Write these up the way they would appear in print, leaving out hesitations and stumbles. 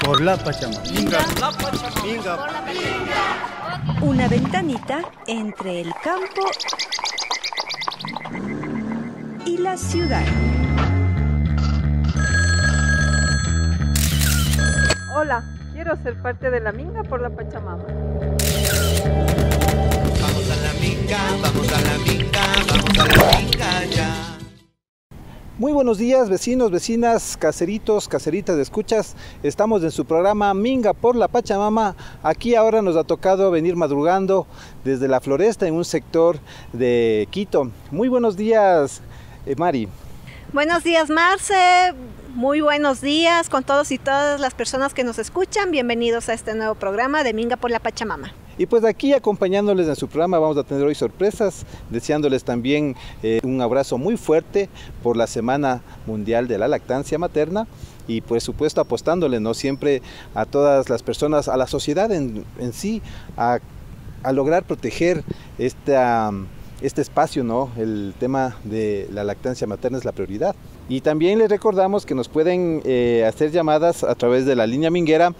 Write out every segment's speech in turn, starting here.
por la Pachamama. Minga, la Pachamama. Minga. Por la Pachamama. Una ventanita entre el campo y la ciudad. Hola, quiero ser parte de la Minga por la Pachamama. Vamos a la minga, vamos a la minga, vamos a la minga ya. Muy buenos días, vecinos, vecinas, caseritos, caseritas de escuchas. Estamos en su programa Minga por la Pachamama. Aquí ahora nos ha tocado venir madrugando desde la floresta en un sector de Quito. Muy buenos días, Mari. Buenos días, Marce. Muy buenos días con todos y todas las personas que nos escuchan. Bienvenidos a este nuevo programa de Minga por la Pachamama. Y pues aquí acompañándoles en su programa vamos a tener hoy sorpresas, deseándoles también un abrazo muy fuerte por la Semana Mundial de la Lactancia Materna y por supuesto apostándole, ¿no?, siempre a todas las personas, a la sociedad en sí, a lograr proteger este espacio, ¿no? El tema de la lactancia materna es la prioridad. Y también les recordamos que nos pueden hacer llamadas a través de la línea minguera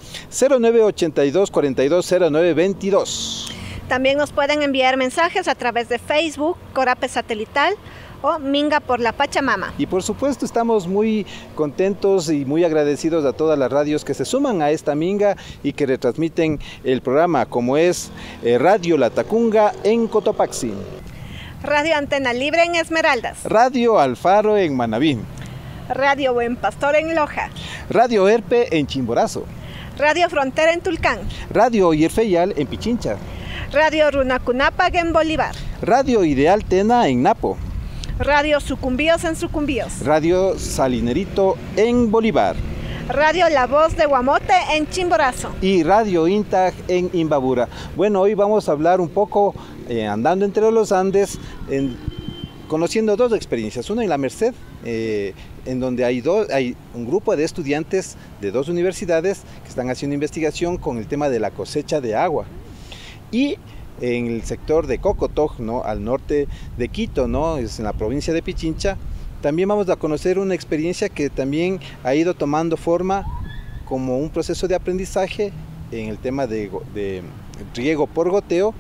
0982 42 09 22. También nos pueden enviar mensajes a través de Facebook, Corape Satelital o Minga por la Pachamama. Y por supuesto estamos muy contentos y muy agradecidos a todas las radios que se suman a esta minga y que retransmiten el programa, como es Radio La Tacunga en Cotopaxi, Radio Antena Libre en Esmeraldas, Radio Alfaro en Manabí, Radio Buen Pastor en Loja, Radio Herpe en Chimborazo, Radio Frontera en Tulcán, Radio Yerfeyal en Pichincha, Radio Runacunapag en Bolívar, Radio Ideal Tena en Napo, Radio Sucumbíos en Sucumbíos, Radio Salinerito en Bolívar, Radio La Voz de Guamote en Chimborazo y Radio Intag en Imbabura. Bueno, hoy vamos a hablar un poco andando entre los Andes, conociendo dos experiencias. Una en La Merced, en donde hay un grupo de estudiantes de dos universidades que están haciendo investigación con el tema de la cosecha de agua. Y en el sector de Cocotog, ¿no?, al norte de Quito, ¿no?, es en la provincia de Pichincha. También vamos a conocer una experiencia que también ha ido tomando forma como un proceso de aprendizaje en el tema de riego por goteo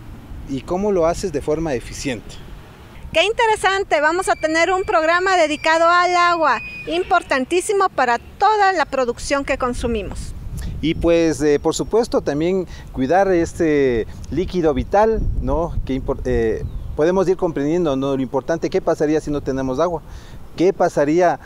y cómo lo haces de forma eficiente. ¡Qué interesante! Vamos a tener un programa dedicado al agua, importantísimo para toda la producción que consumimos. Y pues por supuesto también cuidar este líquido vital, ¿no?, que podemos ir comprendiendo, ¿no?, lo importante. ¿Qué pasaría si no tenemos agua? ¿Qué pasaría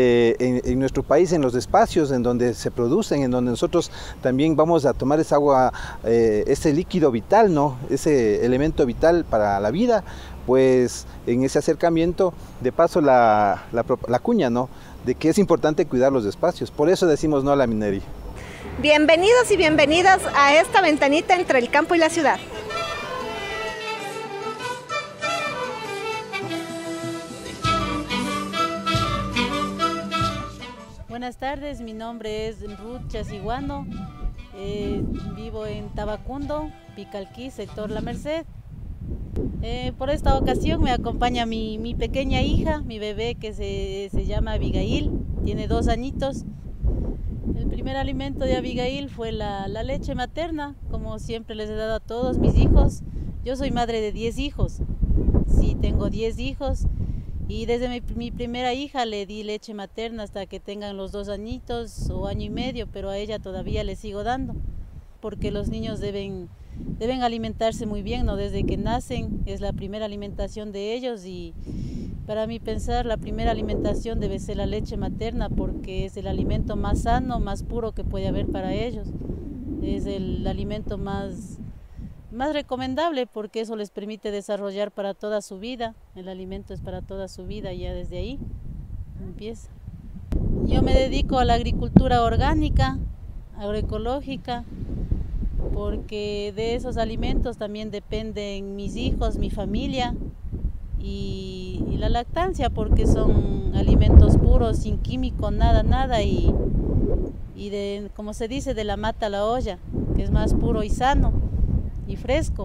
en nuestro país, en los espacios en donde se producen, en donde nosotros también vamos a tomar esa agua, ese líquido vital, ¿no?, ese elemento vital para la vida? Pues en ese acercamiento, de paso la cuña, ¿no?, de que es importante cuidar los espacios. Por eso decimos no a la minería. Bienvenidos y bienvenidas a esta ventanita entre el campo y la ciudad. Buenas tardes, mi nombre es Ruth Chasiguano, vivo en Tabacundo, Picalquí, sector La Merced. Por esta ocasión me acompaña mi pequeña hija, mi bebé, que se llama Abigail, tiene 2 añitos. El primer alimento de Abigail fue la leche materna, como siempre les he dado a todos mis hijos. Yo soy madre de 10 hijos, sí, tengo 10 hijos. Y desde mi primera hija le di leche materna hasta que tengan los 2 añitos o año y medio, pero a ella todavía le sigo dando, porque los niños deben alimentarse muy bien, ¿no? Desde que nacen es la primera alimentación de ellos, y para mí pensar la primera alimentación debe ser la leche materna, porque es el alimento más sano, más puro que puede haber para ellos. Es el alimento más recomendable, porque eso les permite desarrollar para toda su vida. El alimento es para toda su vida, ya desde ahí empieza. Yo me dedico a la agricultura orgánica, agroecológica, porque de esos alimentos también dependen mis hijos, mi familia y la lactancia, porque son alimentos puros, sin químico, nada, y como se dice, de la mata a la olla, que es más puro y sano y fresco.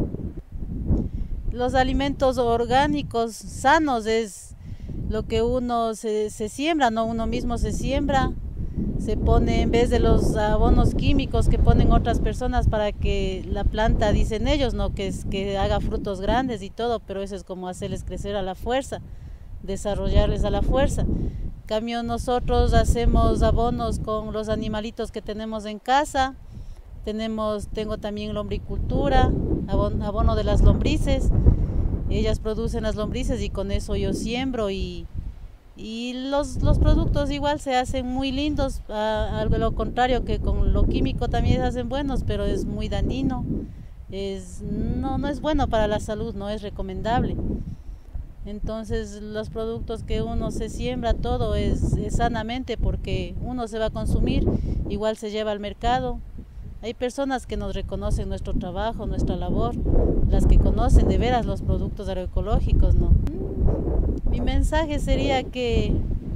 Los alimentos orgánicos sanos es lo que uno se siembra, ¿no? Uno mismo se siembra se pone, en vez de los abonos químicos que ponen otras personas para que la planta, dicen ellos, no, que haga frutos grandes y todo, pero eso es como hacerles crecer a la fuerza, desarrollarles a la fuerza. En cambio nosotros hacemos abonos con los animalitos que tenemos en casa. Tengo también lombricultura, abono de las lombrices. Ellas producen las lombrices y con eso yo siembro y los productos igual se hacen muy lindos, a lo contrario que con lo químico también se hacen buenos, pero es muy dañino, no es bueno para la salud, no es recomendable. Entonces los productos que uno se siembra, todo es sanamente, porque uno se va a consumir, igual se lleva al mercado. Hay personas que nos reconocen nuestro trabajo, nuestra labor, las que conocen de veras los productos agroecológicos, ¿no? Mi mensaje sería que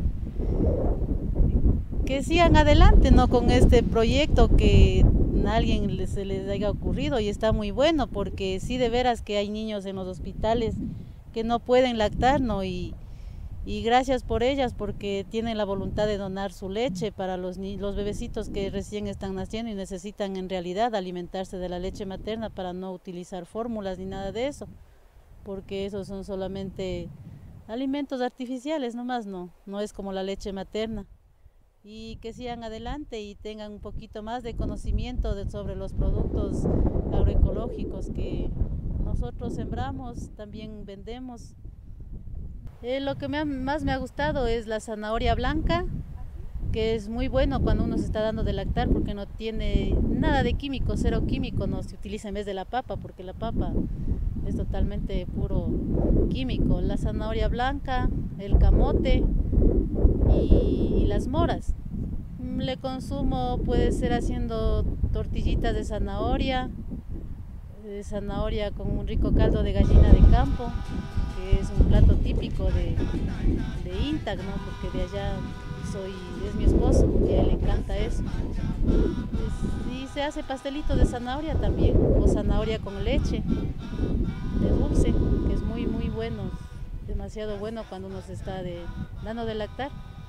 sigan adelante, ¿no?, con este proyecto que a alguien se les haya ocurrido, y está muy bueno, porque sí, de veras que hay niños en los hospitales que no pueden lactar, ¿no? Y gracias por ellas, porque tienen la voluntad de donar su leche para los bebecitos que recién están naciendo y necesitan en realidad alimentarse de la leche materna para no utilizar fórmulas ni nada de eso, porque esos son solamente alimentos artificiales nomás, no es como la leche materna. Y que sigan adelante y tengan un poquito más de conocimiento sobre los productos agroecológicos que nosotros sembramos, también vendemos. Lo que más me ha gustado es la zanahoria blanca, que es muy bueno cuando uno se está dando de lactar, porque no tiene nada de químico, cero químico, no se utiliza en vez de la papa, porque la papa es totalmente puro químico. La zanahoria blanca, el camote y las moras. Le consumo, puede ser haciendo tortillitas de zanahoria con un rico caldo de gallina de campo, que es un plato típico de Intag, ¿no? Porque de allá es mi esposo, y a él le encanta eso. Y se hace pastelito de zanahoria también, o zanahoria con leche de dulce, que es muy muy bueno, demasiado bueno cuando uno se está dando de lactar.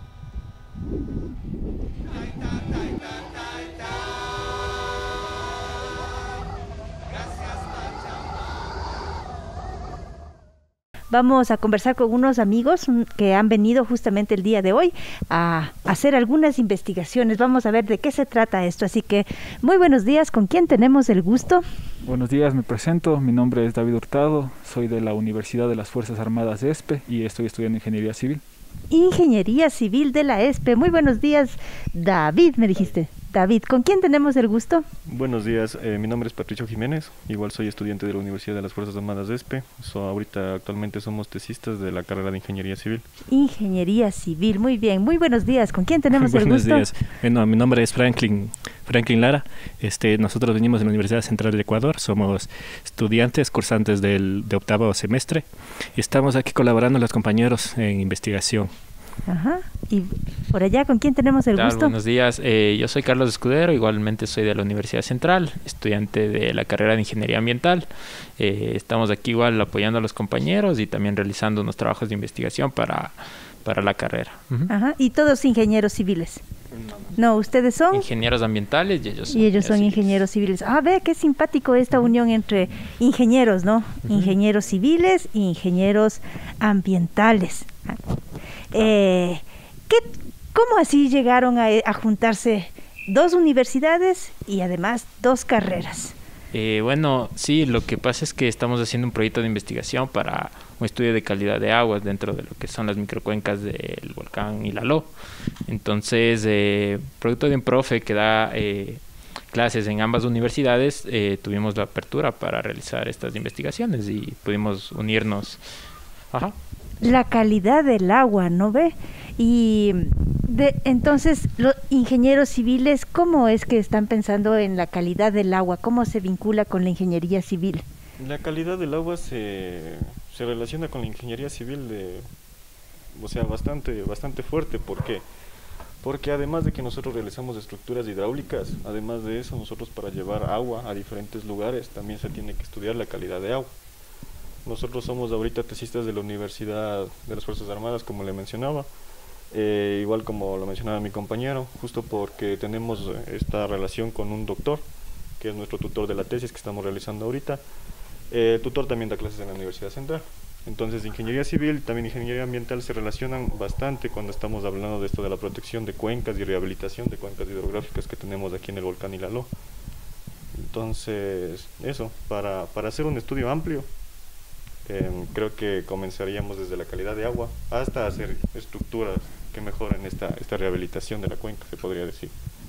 Vamos a conversar con unos amigos que han venido justamente el día de hoy a hacer algunas investigaciones. Vamos a ver de qué se trata esto. Así que, muy buenos días. ¿Con quién tenemos el gusto? Buenos días, me presento. Mi nombre es David Hurtado. Soy de la Universidad de las Fuerzas Armadas de ESPE y estoy estudiando Ingeniería Civil. Ingeniería Civil de la ESPE. Muy buenos días, David, me dijiste. David, ¿con quién tenemos el gusto? Buenos días, mi nombre es Patricio Jiménez, igual soy estudiante de la Universidad de las Fuerzas Armadas de ESPE. Actualmente somos tesistas de la carrera de Ingeniería Civil. Ingeniería Civil, muy bien, muy buenos días. ¿Con quién tenemos el gusto? Buenos días, bueno, mi nombre es Franklin Lara. Nosotros venimos de la Universidad Central del Ecuador, somos estudiantes, cursantes de octavo semestre, y estamos aquí colaborando los compañeros en investigación. Ajá. Y por allá, ¿con quién tenemos el gusto? Buenos días, yo soy Carlos Escudero, igualmente soy de la Universidad Central, estudiante de la carrera de Ingeniería Ambiental. Estamos aquí igual apoyando a los compañeros y también realizando unos trabajos de investigación para la carrera. Ajá. ¿Y todos ingenieros civiles? No, ustedes son ingenieros ambientales y ellos son ingenieros civiles. Ah, ve qué simpático esta unión entre ingenieros, ¿no? Ingenieros civiles e ingenieros ambientales. ¿Cómo así llegaron a juntarse dos universidades y además dos carreras? Bueno, sí, lo que pasa es que estamos haciendo un proyecto de investigación para un estudio de calidad de aguas dentro de lo que son las microcuencas del volcán Ilaló. Entonces, producto de un profe que da clases en ambas universidades, tuvimos la apertura para realizar estas investigaciones y pudimos unirnos. Ajá. La calidad del agua, ¿no ve? Y entonces, los ingenieros civiles, ¿cómo es que están pensando en la calidad del agua? ¿Cómo se vincula con la ingeniería civil? La calidad del agua se relaciona con la ingeniería civil bastante fuerte. ¿Por qué? Porque además de que nosotros realizamos estructuras hidráulicas, además de eso, nosotros para llevar agua a diferentes lugares también se tiene que estudiar la calidad de agua. Nosotros somos ahorita tesistas de la Universidad de las Fuerzas Armadas, como le mencionaba, Igual como lo mencionaba mi compañero, justo porque tenemos esta relación con un doctor, que es nuestro tutor de la tesis que estamos realizando ahorita. El tutor también da clases en la Universidad Central. Entonces, ingeniería civil y también ingeniería ambiental se relacionan bastante cuando estamos hablando de esto de la protección de cuencas y rehabilitación de cuencas hidrográficas que tenemos aquí en el volcán Ilaló. Entonces, eso, para hacer un estudio amplio, creo que comenzaríamos desde la calidad de agua hasta hacer estructuras que mejoren esta rehabilitación de la cuenca, se podría decir.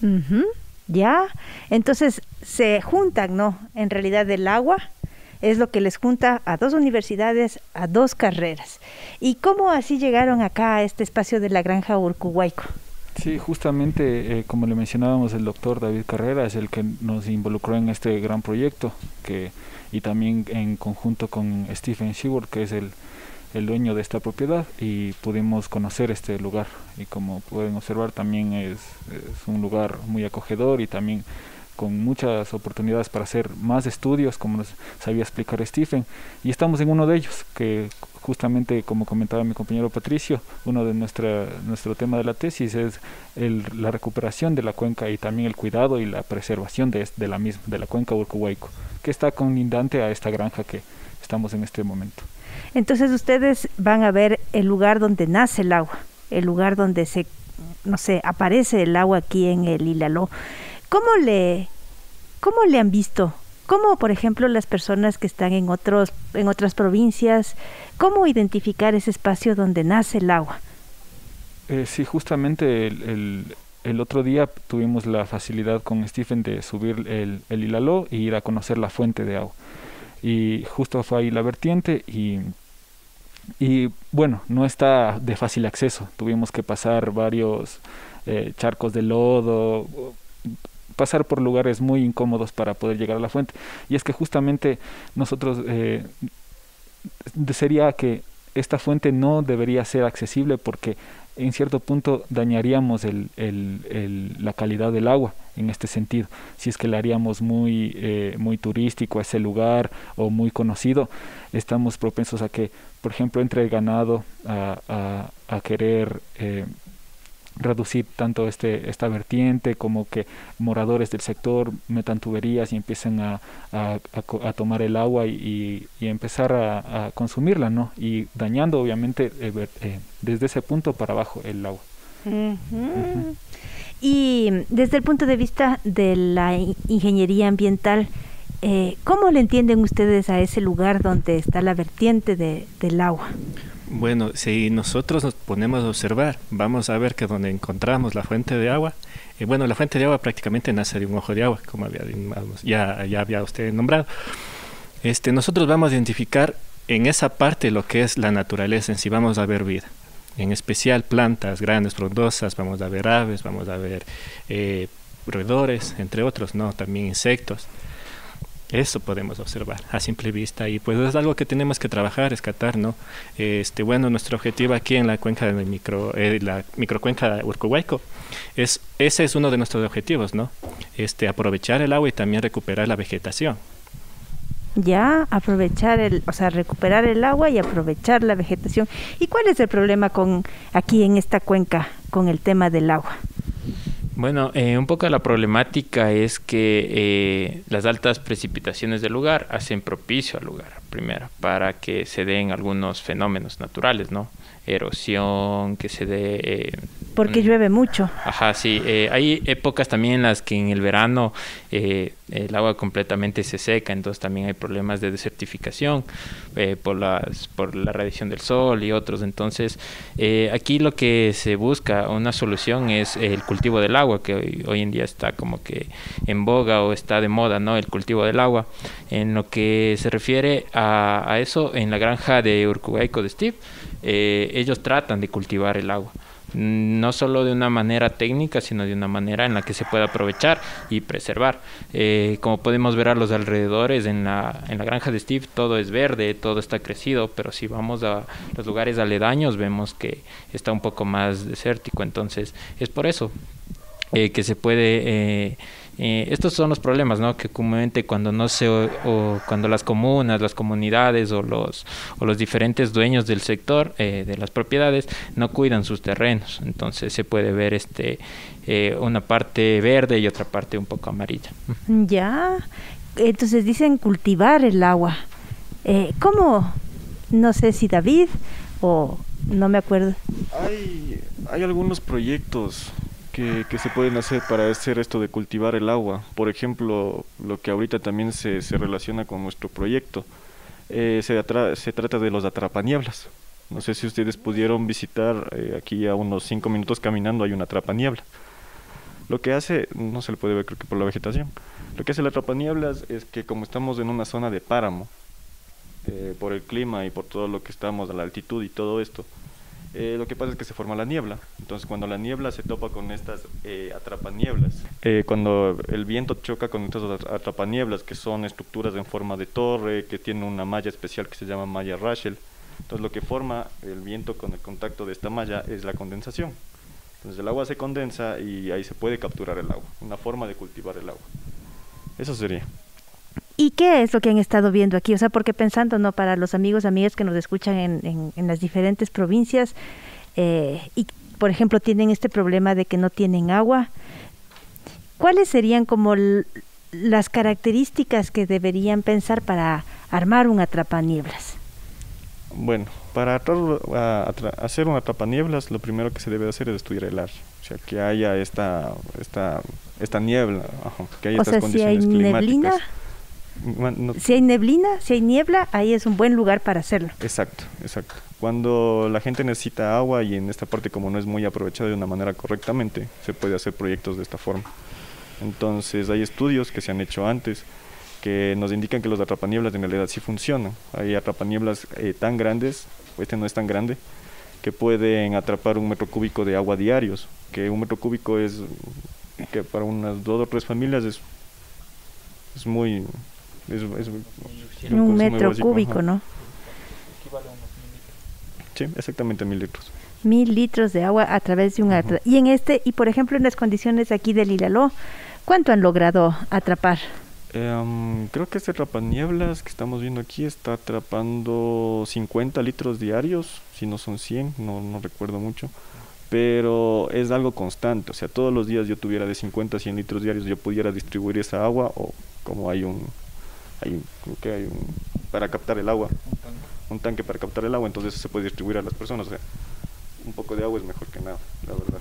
Ya, entonces se juntan, ¿no? En realidad el agua es lo que les junta a dos universidades, a dos carreras. ¿Y cómo así llegaron acá a este espacio de la granja Urcuhuayco? Sí, justamente como le mencionábamos, el doctor David Carrera es el que nos involucró en este gran proyecto, y también en conjunto con Stephen Sheward, que es el dueño de esta propiedad, y pudimos conocer este lugar. Y como pueden observar, también es un lugar muy acogedor y también con muchas oportunidades para hacer más estudios, como nos sabía explicar Stephen, y estamos en uno de ellos, que justamente, como comentaba mi compañero Patricio, uno de nuestro tema de la tesis es la recuperación de la cuenca y también el cuidado y la preservación de la misma, de la cuenca Urcuhuayco, que está colindante a esta granja que estamos en este momento. Entonces ustedes van a ver el lugar donde nace el agua, el lugar donde aparece el agua aquí en el Ilaló. ¿Cómo le han visto? ¿Cómo, por ejemplo, las personas que están en otras provincias, cómo identificar ese espacio donde nace el agua? Sí, justamente el otro día tuvimos la facilidad con Stephen de subir el Ilaló e ir a conocer la fuente de agua. Y justo fue ahí la vertiente y bueno, no está de fácil acceso. Tuvimos que pasar varios charcos de lodo, pasar por lugares muy incómodos para poder llegar a la fuente. Y es que justamente nosotros sería que esta fuente no debería ser accesible porque en cierto punto dañaríamos la calidad del agua en este sentido. Si es que la haríamos muy turístico a ese lugar o muy conocido, estamos propensos a que, por ejemplo, entre el ganado a querer reducir tanto esta vertiente, como que moradores del sector metan tuberías y empiecen a tomar el agua y empezar a consumirla, ¿no? Y dañando obviamente desde ese punto para abajo el agua. Y desde el punto de vista de la ingeniería ambiental, ¿cómo le entienden ustedes a ese lugar donde está la vertiente del agua? Bueno, si nosotros nos ponemos a observar, vamos a ver que donde encontramos la fuente de agua, la fuente de agua prácticamente nace de un ojo de agua, como ya había usted nombrado. Nosotros vamos a identificar en esa parte lo que es la naturaleza en sí, vamos a ver vida, en especial plantas grandes, frondosas, vamos a ver aves, vamos a ver roedores, entre otros, ¿no? También insectos. Eso podemos observar a simple vista y pues es algo que tenemos que trabajar, rescatar, ¿no? Nuestro objetivo aquí en la cuenca de la microcuenca de Urcuhuayco ese es uno de nuestros objetivos, ¿no? Aprovechar el agua y también recuperar la vegetación. Ya, recuperar el agua y aprovechar la vegetación. ¿Y cuál es el problema aquí en esta cuenca con el tema del agua? Bueno, un poco la problemática es que las altas precipitaciones del lugar hacen propicio al lugar, primero, para que se den algunos fenómenos naturales, ¿no? Erosión, que se dé... porque llueve mucho. Ajá, sí. Hay épocas también en las que en el verano el agua completamente se seca, entonces también hay problemas de desertificación por la radiación del sol y otros. Entonces, aquí lo que se busca, una solución, es el cultivo del agua, que hoy en día está como que en boga o está de moda, ¿no? El cultivo del agua. En lo que se refiere a eso, en la granja de Urcuhuayco de Steve, ellos tratan de cultivar el agua, no solo de una manera técnica, sino de una manera en la que se pueda aprovechar y preservar. Como podemos ver a los alrededores, en la granja de Steve todo es verde, todo está crecido, pero si vamos a los lugares aledaños vemos que está un poco más desértico. Entonces es por eso que se puede Estos son los problemas, ¿no? Que comúnmente cuando no se o cuando las comunas, las comunidades o los diferentes dueños del sector de las propiedades no cuidan sus terrenos, entonces se puede ver una parte verde y otra parte un poco amarilla. Ya, entonces dicen cultivar el agua. ¿Cómo? No sé si David o no me acuerdo. Hay algunos proyectos que se pueden hacer para hacer esto de cultivar el agua. Por ejemplo, lo que ahorita también se relaciona con nuestro proyecto, se trata de los atrapanieblas. No sé si ustedes pudieron visitar, aquí a unos 5 minutos caminando hay una atrapaniebla. Lo que hace, no se le puede ver creo que por la vegetación, lo que hace el atrapanieblas es que como estamos en una zona de páramo, por el clima y por todo lo que estamos a la altitud y todo esto, lo que pasa es que se forma la niebla. Entonces cuando la niebla se topa con estas atrapanieblas, cuando el viento choca con estas atrapanieblas, que son estructuras en forma de torre, que tienen una malla especial que se llama malla Rachel, entonces lo que forma el viento con el contacto de esta malla es la condensación. Entonces el agua se condensa y ahí se puede capturar el agua, una forma de cultivar el agua. Eso sería. ¿Y qué es lo que han estado viendo aquí? O sea, porque pensando, ¿no? Para los amigos, amigas que nos escuchan en las diferentes provincias y, por ejemplo, tienen este problema de que no tienen agua, ¿cuáles serían como las características que deberían pensar para armar un atrapanieblas? Bueno, para hacer un atrapanieblas, lo primero que se debe hacer es estudiar el área. O sea, que haya esta niebla, que haya estas condiciones climáticas. Si hay neblina, si hay niebla, ahí es un buen lugar para hacerlo. Exacto. Cuando la gente necesita agua y en esta parte como no es muy aprovechada de una manera correctamente, se puede hacer proyectos de esta forma. Entonces hay estudios que se han hecho antes que nos indican que los atrapanieblas en realidad sí funcionan. Hay atrapanieblas tan grandes, este no es tan grande, que pueden atrapar 1 metro cúbico de agua diarios, que 1 metro cúbico es, que para unas 2 o 3 familias es muy... Es un 1 metro cúbico, ¿no? Sí, exactamente 1000 litros. 1000 litros de agua a través de un y por ejemplo en las condiciones aquí del Ilaló, ¿cuánto han logrado atrapar? Creo que este atrapanieblas que estamos viendo aquí está atrapando 50 litros diarios, si no son 100, no recuerdo mucho, pero es algo constante. O sea, todos los días yo tuviera de 50 a 100 litros diarios, yo pudiera distribuir esa agua, o como para captar el agua, un tanque para captar el agua, entonces se puede distribuir a las personas. O sea, un poco de agua es mejor que nada, la verdad.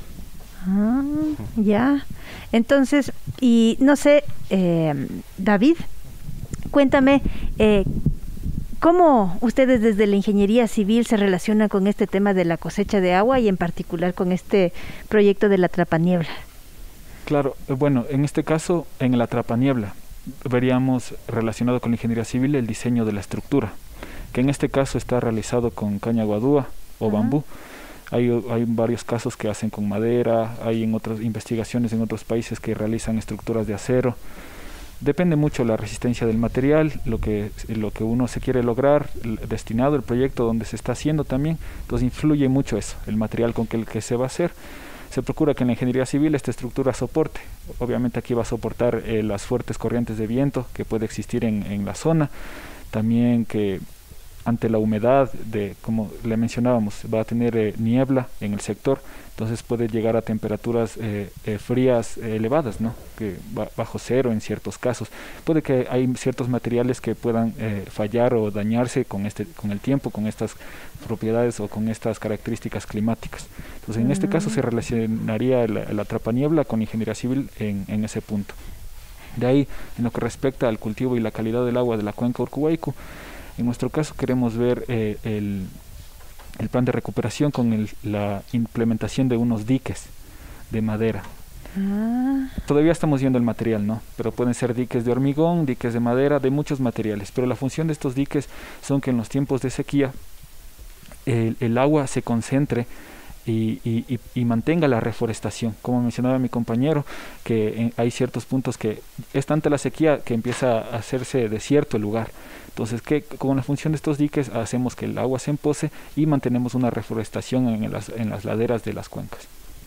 Ya. Entonces, y no sé, David, cuéntame, ¿cómo ustedes desde la ingeniería civil se relacionan con este tema de la cosecha de agua y en particular con este proyecto de la atrapaniebla? Claro, bueno, en este caso, en el atrapaniebla, veríamos relacionado con la ingeniería civil el diseño de la estructura, que en este caso está realizado con caña guadúa o bambú. Hay varios casos que hacen con madera, hay en otras investigaciones en otros países que realizan estructuras de acero. Depende mucho la resistencia del material, lo que uno se quiere lograr, destinado el proyecto donde se está haciendo también, entonces influye mucho eso, el material con el que se va a hacer. Se procura que en la ingeniería civil esta estructura soporte. Obviamente aquí va a soportar las fuertes corrientes de viento que puede existir en la zona. También que ante la humedad, como le mencionábamos, va a tener niebla en el sector, entonces puede llegar a temperaturas frías elevadas, ¿no? Que bajo cero en ciertos casos. Puede que hay ciertos materiales que puedan fallar o dañarse con el tiempo, con estas propiedades o con estas características climáticas. Entonces en este caso se relacionaría el atrapaniebla con ingeniería civil en ese punto. De ahí, en lo que respecta al cultivo y la calidad del agua de la cuenca Urcuhuaycu, en nuestro caso queremos ver el plan de recuperación con la implementación de unos diques de madera. Todavía estamos viendo el material, ¿no? Pero pueden ser diques de hormigón, diques de madera, de muchos materiales. Pero la función de estos diques son que en los tiempos de sequía el agua se concentre y mantenga la reforestación. Como mencionaba mi compañero, que hay ciertos puntos que es tanta la sequía que empieza a hacerse desierto el lugar. Entonces, con la función de estos diques hacemos que el agua se empose y mantenemos una reforestación en las laderas de las cuencas.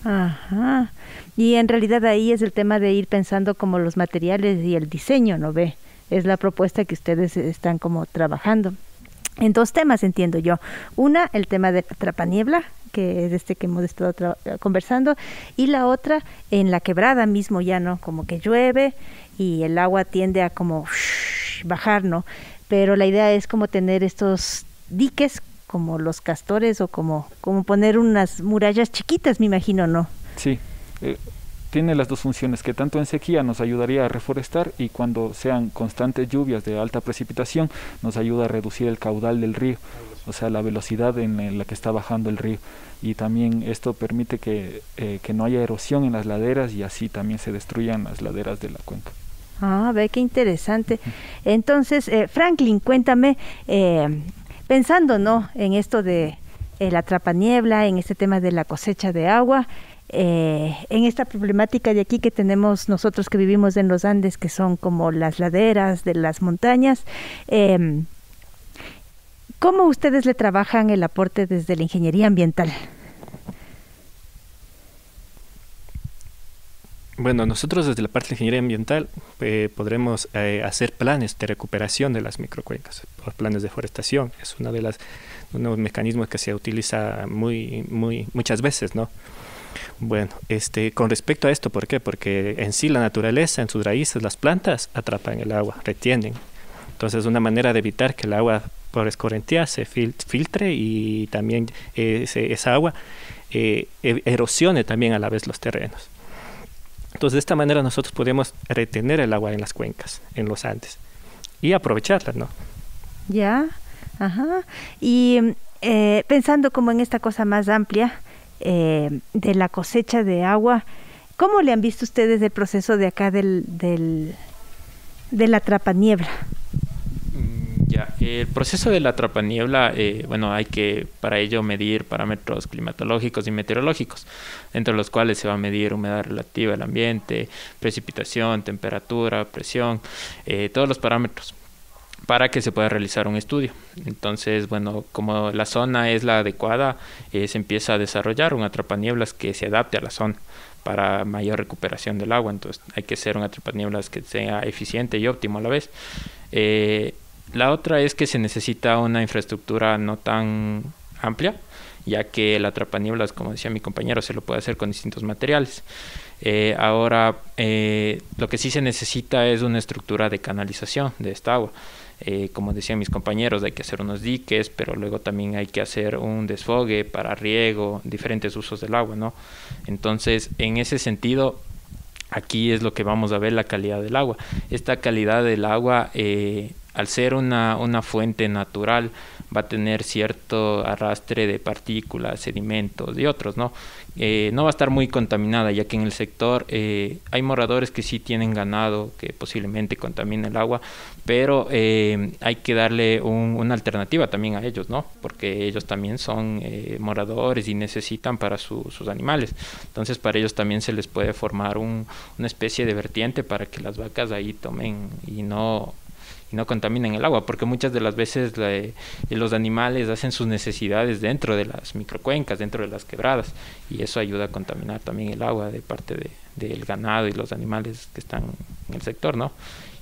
Ajá. Y en realidad ahí es el tema de ir pensando como los materiales y el diseño, ¿no ve? Es la propuesta que ustedes están como trabajando. En dos temas, entiendo yo. Una, el tema de atrapaniebla, que es este que hemos estado conversando, y la otra, en la quebrada mismo ya, ¿no? Como que llueve y el agua tiende a como bajar, ¿no? Pero la idea es como tener estos diques como los castores o como poner unas murallas chiquitas, me imagino, ¿no? Sí, tiene las dos funciones, que tanto en sequía nos ayudaría a reforestar y cuando sean constantes lluvias de alta precipitación nos ayuda a reducir el caudal del río, o sea, la velocidad en la que está bajando el río. Y también esto permite que no haya erosión en las laderas y así también se destruyan las laderas de la cuenca. Ah, ve qué interesante. Entonces, Franklin, cuéntame, pensando, ¿no?, en esto de el atrapaniebla, en este tema de la cosecha de agua, en esta problemática de aquí que tenemos nosotros que vivimos en los Andes, que son como las laderas de las montañas, ¿cómo ustedes le trabajan el aporte desde la ingeniería ambiental? Bueno, nosotros desde la parte de ingeniería ambiental podremos hacer planes de recuperación de las microcuencas, los planes de forestación. Es uno de los mecanismos que se utiliza muchas veces, ¿no? Bueno, con respecto a esto, ¿por qué? Porque en sí la naturaleza, en sus raíces, las plantas atrapan el agua, retienen. Entonces, una manera de evitar que el agua por escorrentía se filtre y también esa agua erosione también a la vez los terrenos. Entonces, de esta manera nosotros podemos retener el agua en las cuencas, en los Andes, y aprovecharla, ¿no? Ya, ajá. Y pensando como en esta cosa más amplia de la cosecha de agua, ¿cómo le han visto ustedes el proceso de acá del atrapaniebla? Ya, el proceso de la atrapaniebla, bueno, hay que para ello medir parámetros climatológicos y meteorológicos, entre los cuales se va a medir humedad relativa del ambiente, precipitación, temperatura, presión, todos los parámetros para que se pueda realizar un estudio. Entonces, bueno, como la zona es la adecuada, se empieza a desarrollar un atrapanieblas que se adapte a la zona para mayor recuperación del agua. Entonces, hay que hacer un atrapanieblas que sea eficiente y óptimo a la vez. La otra es que se necesita una infraestructura no tan amplia, ya que el atrapanieblas, como decía mi compañero, se lo puede hacer con distintos materiales. Ahora, lo que sí se necesita es una estructura de canalización de esta agua. Como decían mis compañeros, hay que hacer unos diques, pero luego también hay que hacer un desfogue para riego, diferentes usos del agua, ¿no? Entonces, en ese sentido, aquí es lo que vamos a ver, la calidad del agua. Esta calidad del agua, al ser una fuente natural, va a tener cierto arrastre de partículas, sedimentos y otros, ¿no? No va a estar muy contaminada, ya que en el sector hay moradores que sí tienen ganado que posiblemente contamine el agua, pero hay que darle una alternativa también a ellos, ¿no? Porque ellos también son moradores y necesitan para sus animales. Entonces, para ellos también se les puede formar una especie de vertiente para que las vacas ahí tomen y no contaminen el agua, porque muchas de las veces los animales hacen sus necesidades dentro de las microcuencas, dentro de las quebradas, y eso ayuda a contaminar también el agua de parte del ganado y los animales que están en el sector, ¿no?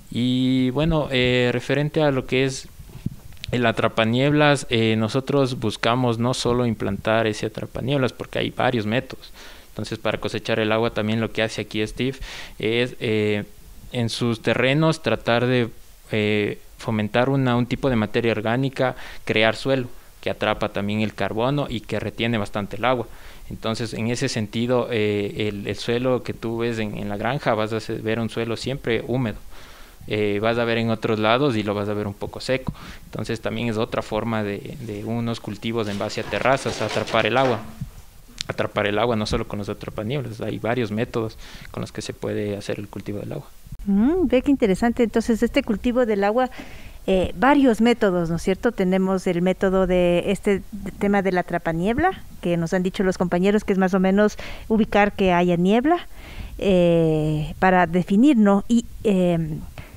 Y bueno, referente a lo que es el atrapanieblas, nosotros buscamos no solo implantar ese atrapanieblas, porque hay varios métodos. Entonces, para cosechar el agua también lo que hace aquí Steve es en sus terrenos tratar de fomentar un tipo de materia orgánica, crear suelo que atrapa también el carbono y que retiene bastante el agua. Entonces, en ese sentido, el suelo que tú ves en la granja, vas a ver un suelo siempre húmedo. Vas a ver en otros lados y lo vas a ver un poco seco. Entonces, también es otra forma de unos cultivos en base a terrazas, a atrapar el agua. Atrapar el agua no solo con los atrapanieblas, hay varios métodos con los que se puede hacer el cultivo del agua. Ve qué interesante. Entonces, este cultivo del agua, varios métodos, ¿no es cierto? Tenemos el método de este tema de la atrapaniebla, que nos han dicho los compañeros que es más o menos ubicar que haya niebla para definir, ¿no? Y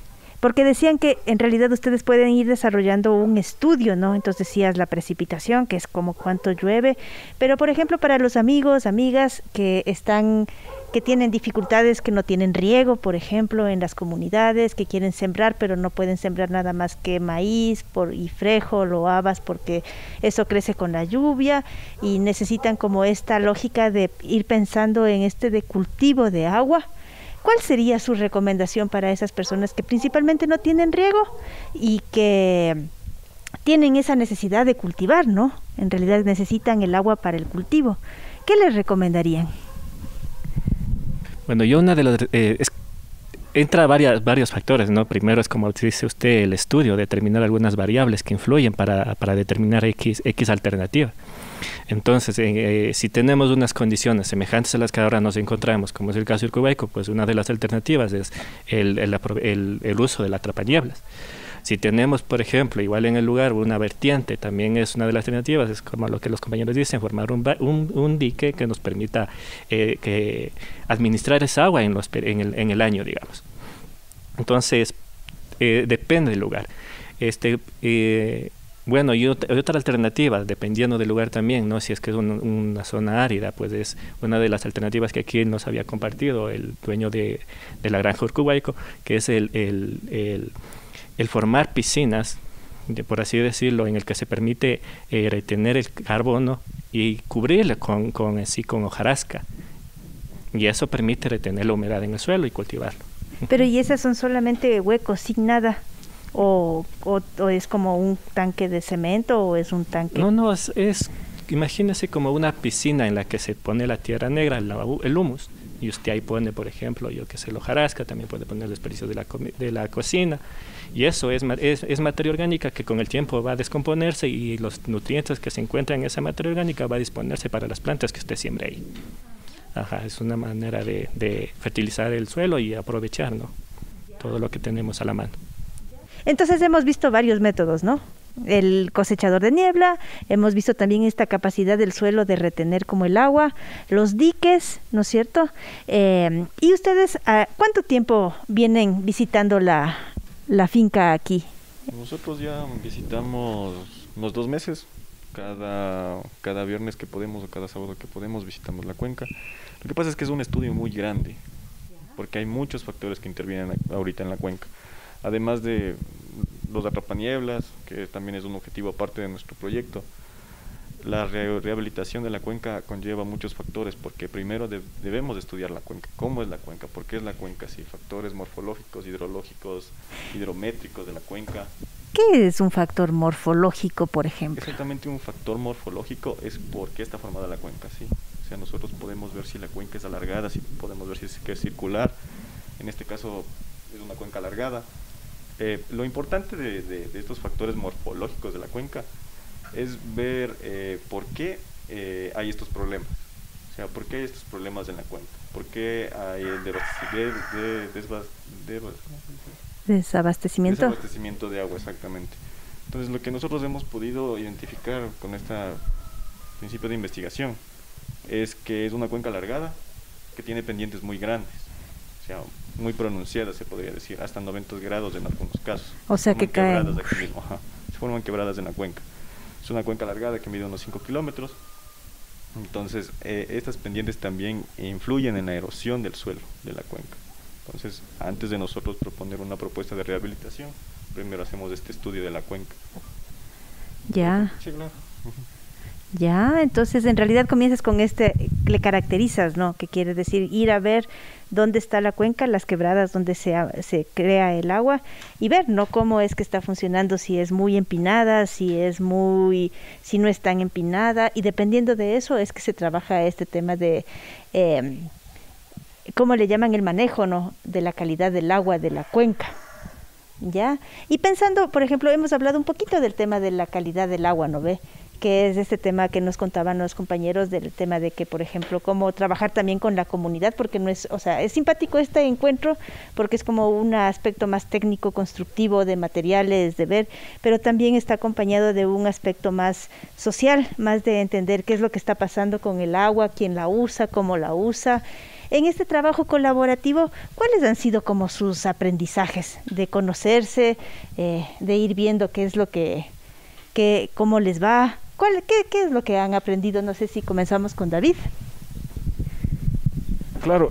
porque decían que en realidad ustedes pueden ir desarrollando un estudio, ¿no? Entonces decías la precipitación, que es como cuánto llueve, pero por ejemplo para los amigos, amigas que tienen dificultades, que no tienen riego, por ejemplo, en las comunidades, que quieren sembrar, pero no pueden sembrar nada más que maíz y frijol o habas, porque eso crece con la lluvia, y necesitan como esta lógica de ir pensando en de cultivo de agua. ¿Cuál sería su recomendación para esas personas que principalmente no tienen riego y que tienen esa necesidad de cultivar, ¿no? En realidad necesitan el agua para el cultivo. ¿Qué les recomendarían? Bueno, yo entra varios factores, ¿no? Primero es, como dice usted, el estudio, determinar algunas variables que influyen para determinar X alternativa. Entonces, si tenemos unas condiciones semejantes a las que ahora nos encontramos, como es el caso del Cubaico, pues una de las alternativas es el uso de la atrapanieblas. Si tenemos, por ejemplo, igual en el lugar una vertiente, también es una de las alternativas, es como lo que los compañeros dicen, formar un dique que nos permita que administrar esa agua en el año, digamos. Entonces, depende del lugar. Bueno, y otra alternativa, dependiendo del lugar también, ¿no? Si es que es una zona árida, pues es una de las alternativas que aquí nos había compartido el dueño de la granja Urcuhuayco, que es el formar piscinas, por así decirlo, en el que se permite retener el carbono y cubrirlo con hojarasca. Y eso permite retener la humedad en el suelo y cultivarlo. Pero ¿y esas son solamente huecos sin nada? ¿O es como un tanque de cemento o es un tanque? No, imagínese como una piscina en la que se pone la tierra negra, el humus, y usted ahí pone, por ejemplo, la hojarasca, también puede poner desperdicios de la cocina, y eso es materia orgánica que con el tiempo va a descomponerse, y los nutrientes que se encuentran en esa materia orgánica va a disponerse para las plantas que usted siembre ahí. Es una manera de fertilizar el suelo y aprovechar, ¿no?, todo lo que tenemos a la mano. Entonces hemos visto varios métodos, ¿no? El cosechador de niebla, hemos visto también esta capacidad del suelo de retener como el agua, los diques, ¿no es cierto? ¿Y ustedes cuánto tiempo vienen visitando la finca aquí? Nosotros ya visitamos unos 2 meses, cada viernes que podemos o cada sábado que podemos visitamos la cuenca. Lo que pasa es que es un estudio muy grande, porque hay muchos factores que intervienen ahorita en la cuenca. Además de los atrapanieblas, que también es un objetivo aparte de nuestro proyecto, la rehabilitación de la cuenca conlleva muchos factores, porque primero debemos estudiar la cuenca, cómo es la cuenca, por qué es la cuenca así, factores morfológicos, hidrológicos, hidrométricos de la cuenca. ¿Qué es un factor morfológico, por ejemplo? Exactamente, un factor morfológico es por qué está formada la cuenca, ¿sí? O sea, nosotros podemos ver si la cuenca es alargada, si podemos ver si es circular, en este caso es una cuenca alargada. Lo importante de estos factores morfológicos de la cuenca es ver por qué hay estos problemas. O sea, por qué hay estos problemas en la cuenca. ¿Por qué hay desabastecimiento? Desabastecimiento de agua, exactamente. Entonces, lo que nosotros hemos podido identificar con este principio de investigación es que es una cuenca alargada que tiene pendientes muy grandes. O sea, muy pronunciadas, se podría decir, hasta 90 grados en algunos casos. O sea, que caen. Se forman quebradas en la cuenca. Es una cuenca alargada que mide unos 5 kilómetros. Entonces, estas pendientes también influyen en la erosión del suelo de la cuenca. Entonces, antes de nosotros proponer una propuesta de rehabilitación, primero hacemos este estudio de la cuenca. Ya. Sí, claro. Ya, entonces en realidad comienzas con le caracterizas, ¿no? Que quiere decir ir a ver dónde está la cuenca, las quebradas donde se crea el agua y ver, ¿no? Cómo es que está funcionando, si es muy empinada, si no es tan empinada, y dependiendo de eso es que se trabaja este tema de, ¿cómo le llaman? El manejo, ¿no? De la calidad del agua de la cuenca. ¿Ya? Y pensando, por ejemplo, hemos hablado un poquito del tema de la calidad del agua, ¿no ve? Que es este tema que nos contaban los compañeros del tema de que, por ejemplo, cómo trabajar también con la comunidad, porque no es, o sea, es simpático este encuentro porque es como un aspecto más técnico, constructivo, de materiales, de ver, pero también está acompañado de un aspecto más social, más de entender qué es lo que está pasando con el agua, quién la usa, cómo la usa. En este trabajo colaborativo, ¿cuáles han sido como sus aprendizajes de conocerse, de ir viendo qué es lo cómo les va? ¿Qué es lo que han aprendido? No sé si comenzamos con David. Claro,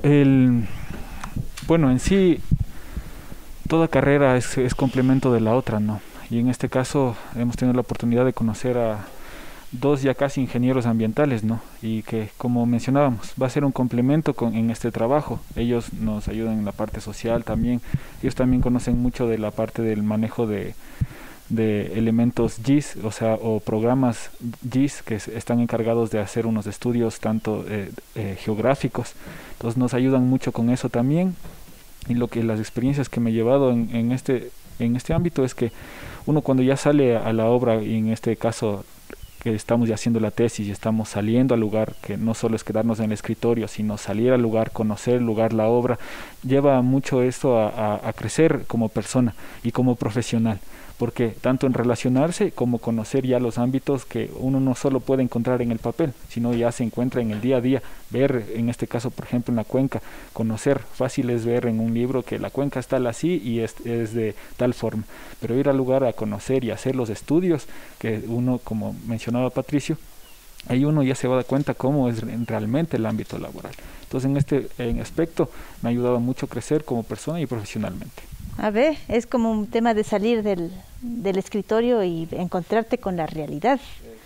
bueno, en sí, toda carrera es complemento de la otra, ¿no? Y en este caso hemos tenido la oportunidad de conocer a dos ya casi ingenieros ambientales, ¿no? Y que, como mencionábamos, va a ser un complemento en este trabajo. Ellos nos ayudan en la parte social también. Ellos también conocen mucho de la parte del manejo de elementos GIS, o programas GIS que están encargados de hacer unos estudios tanto geográficos. Entonces nos ayudan mucho con eso también. Y las experiencias que me he llevado en este ámbito es que uno, cuando ya sale a la obra, y en este caso que estamos ya haciendo la tesis y estamos saliendo al lugar, que no solo es quedarnos en el escritorio, sino salir al lugar, conocer el lugar, la obra, lleva mucho esto a crecer como persona y como profesional, porque tanto en relacionarse como conocer ya los ámbitos que uno no solo puede encontrar en el papel, sino ya se encuentra en el día a día, ver, en este caso por ejemplo en la cuenca, conocer, fácil es ver en un libro que la cuenca está así y es de tal forma, pero ir al lugar a conocer y hacer los estudios, que uno, como mencionaba Patricio, ahí uno ya se va a dar cuenta cómo es realmente el ámbito laboral. Entonces en este aspecto me ha ayudado mucho a crecer como persona y profesionalmente. A ver, es como un tema de salir del escritorio y encontrarte con la realidad.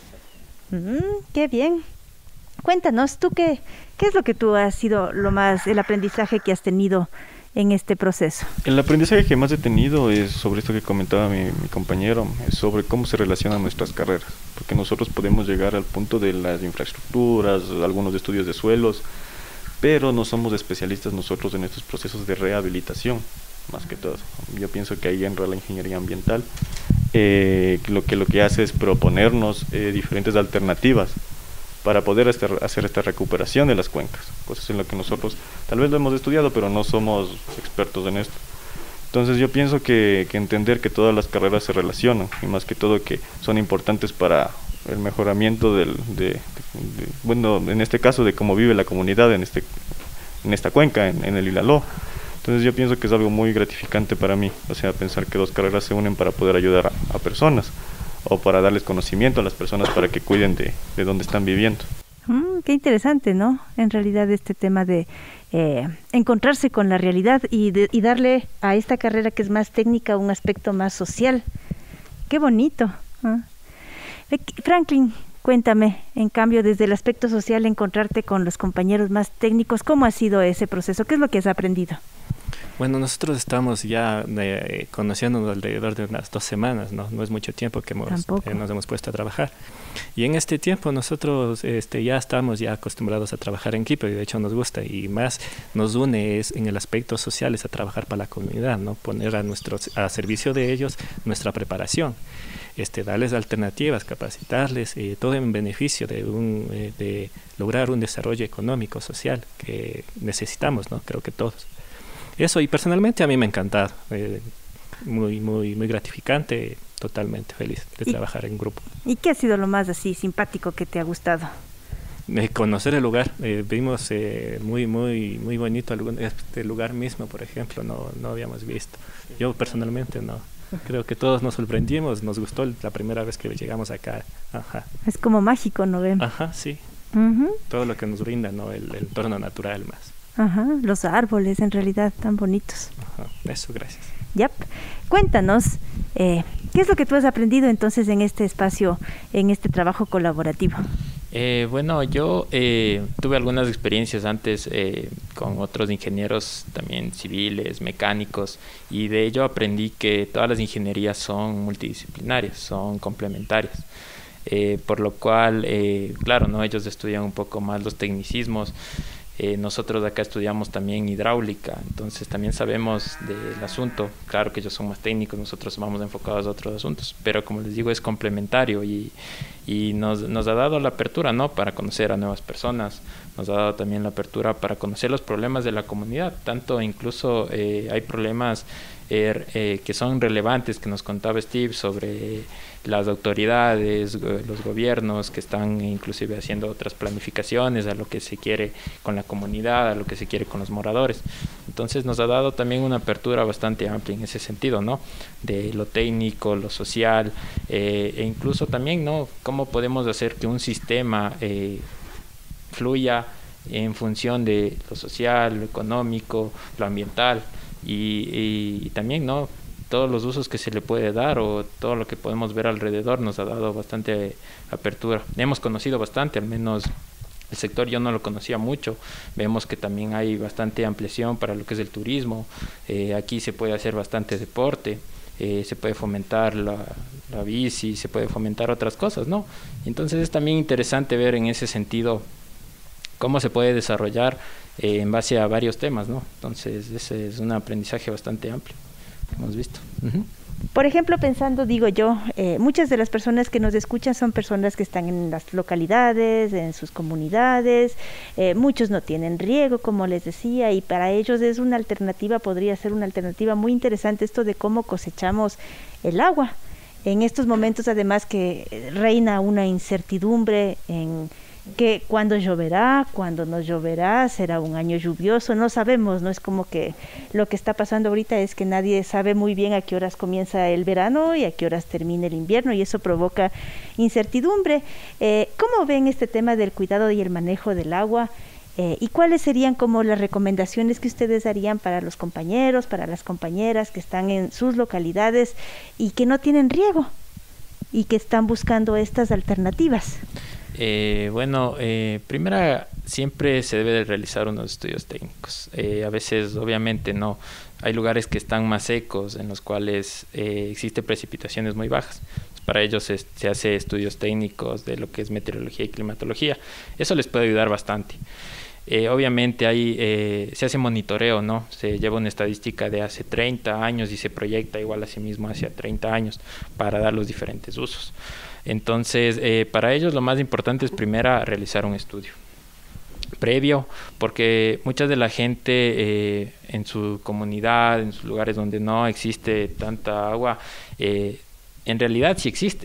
Qué bien. Cuéntanos, ¿tú qué es lo que tú has sido el aprendizaje que has tenido en este proceso? El aprendizaje que más he tenido es sobre esto que comentaba mi compañero, es sobre cómo se relacionan nuestras carreras, porque nosotros podemos llegar al punto de las infraestructuras, algunos estudios de suelos, pero no somos especialistas nosotros en estos procesos de rehabilitación. Más que todo, yo pienso que ahí entra la ingeniería ambiental, lo que hace es proponernos diferentes alternativas para poder hacer esta recuperación de las cuencas, cosas en las que nosotros tal vez lo hemos estudiado, pero no somos expertos en esto. Entonces yo pienso que entender que todas las carreras se relacionan, y más que todo que son importantes para el mejoramiento bueno, en este caso de cómo vive la comunidad en esta cuenca, en el Ilaló. Entonces yo pienso que es algo muy gratificante para mí, o sea, pensar que dos carreras se unen para poder ayudar a personas o para darles conocimiento a las personas para que cuiden de donde están viviendo. Qué interesante, ¿no? En realidad este tema de encontrarse con la realidad y darle a esta carrera que es más técnica un aspecto más social. Qué bonito. Franklin, cuéntame, en cambio, desde el aspecto social, encontrarte con los compañeros más técnicos, ¿cómo ha sido ese proceso? ¿Qué es lo que has aprendido? Bueno, nosotros estamos ya conociéndonos alrededor de unas 2 semanas, ¿no? No es mucho tiempo que nos hemos puesto a trabajar. Y en este tiempo nosotros ya estamos ya acostumbrados a trabajar en equipo y de hecho nos gusta y más nos une es en el aspecto social, es a trabajar para la comunidad, ¿no? Poner a servicio de ellos nuestra preparación. Darles alternativas, capacitarles, todo en beneficio de lograr un desarrollo económico, social que necesitamos, ¿no? Creo que todos. Eso, y personalmente a mí me ha encantado, muy, muy, muy gratificante, totalmente feliz de trabajar en grupo. ¿Y qué ha sido lo más así simpático que te ha gustado? Conocer el lugar, vimos muy, muy, muy bonito este lugar mismo, por ejemplo, no habíamos visto. Yo personalmente no. Creo que todos nos sorprendimos, nos gustó la primera vez que llegamos acá. Ajá. Es como mágico, ¿no ven? Ajá, sí. Todo lo que nos brinda, ¿no? El entorno natural más. Ajá, los árboles en realidad tan bonitos. Ajá, eso, gracias. Yep. Cuéntanos, ¿qué es lo que tú has aprendido entonces en este espacio, en este trabajo colaborativo? Bueno, yo tuve algunas experiencias antes con otros ingenieros también civiles, mecánicos, y de ello aprendí que todas las ingenierías son multidisciplinarias, son complementarias. Por lo cual, claro, ¿no? Ellos estudian un poco más los tecnicismos. Nosotros acá estudiamos también hidráulica, entonces también sabemos del asunto. Claro que ellos son más técnicos, nosotros vamos enfocados a otros asuntos, pero como les digo es complementario y y nos ha dado la apertura, ¿no?, para conocer a nuevas personas, nos ha dado también la apertura para conocer los problemas de la comunidad, tanto incluso hay problemas que son relevantes que nos contaba Steve sobre las autoridades, los gobiernos que están inclusive haciendo otras planificaciones a lo que se quiere con la comunidad, a lo que se quiere con los moradores. Entonces nos ha dado también una apertura bastante amplia en ese sentido, ¿no?, de lo técnico, lo social, e incluso también, ¿no?, cómo podemos hacer que un sistema fluya en función de lo social, lo económico, lo ambiental y también, ¿no?, todos los usos que se le puede dar o todo lo que podemos ver alrededor nos ha dado bastante apertura. Hemos conocido bastante, al menos el sector yo no lo conocía mucho. Vemos que también hay bastante ampliación para lo que es el turismo. Aquí se puede hacer bastante deporte, se puede fomentar la bici, se puede fomentar otras cosas, ¿no? Entonces es también interesante ver en ese sentido cómo se puede desarrollar en base a varios temas, ¿no? Entonces ese es un aprendizaje bastante amplio, hemos visto. Por ejemplo, pensando, digo yo, muchas de las personas que nos escuchan son personas que están en las localidades, en sus comunidades, muchos no tienen riego, como les decía, y para ellos es una alternativa, podría ser una alternativa muy interesante esto de cómo cosechamos el agua. En estos momentos, además, que reina una incertidumbre en que cuándo lloverá, cuándo no lloverá, será un año lluvioso, no sabemos, no es como que lo que está pasando ahorita es que nadie sabe muy bien a qué horas comienza el verano y a qué horas termina el invierno, y eso provoca incertidumbre. ¿Cómo ven este tema del cuidado y el manejo del agua? ¿Y cuáles serían como las recomendaciones que ustedes darían para los compañeros, para las compañeras que están en sus localidades y que no tienen riego y que están buscando estas alternativas? Primero, siempre se debe de realizar unos estudios técnicos. A veces, obviamente, no. Hay lugares que están más secos, en los cuales existen precipitaciones muy bajas. Para ellos se hace estudios técnicos de lo que es meteorología y climatología. Eso les puede ayudar bastante. Obviamente se hace monitoreo, ¿no? Se lleva una estadística de hace 30 años y se proyecta igual a sí mismo hacia 30 años para dar los diferentes usos. Entonces, para ellos lo más importante es primero realizar un estudio previo, porque mucha de la gente en su comunidad, en sus lugares donde no existe tanta agua, en realidad sí existe,